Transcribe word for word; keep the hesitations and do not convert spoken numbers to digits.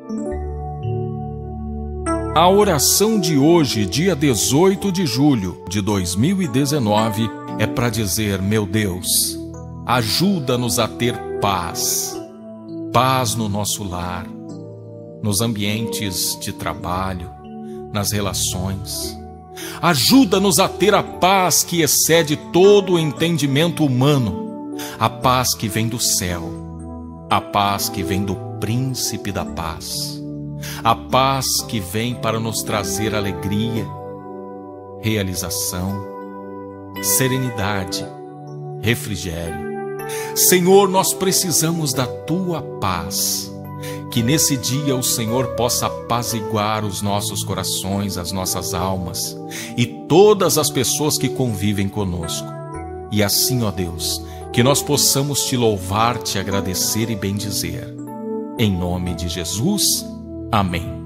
A oração de hoje, dia dezoito de julho de dois mil e dezenove, é para dizer: meu Deus, ajuda-nos a ter paz. Paz no nosso lar, nos ambientes de trabalho, nas relações. Ajuda-nos a ter a paz que excede todo o entendimento humano, a paz que vem do céu, a paz que vem do Príncipe da Paz, a paz que vem para nos trazer alegria, realização, serenidade, refrigério. Senhor, nós precisamos da Tua paz. Que nesse dia o Senhor possa apaziguar os nossos corações, as nossas almas e todas as pessoas que convivem conosco. E assim, ó Deus, que nós possamos Te louvar, Te agradecer e bendizer. Em nome de Jesus, amém.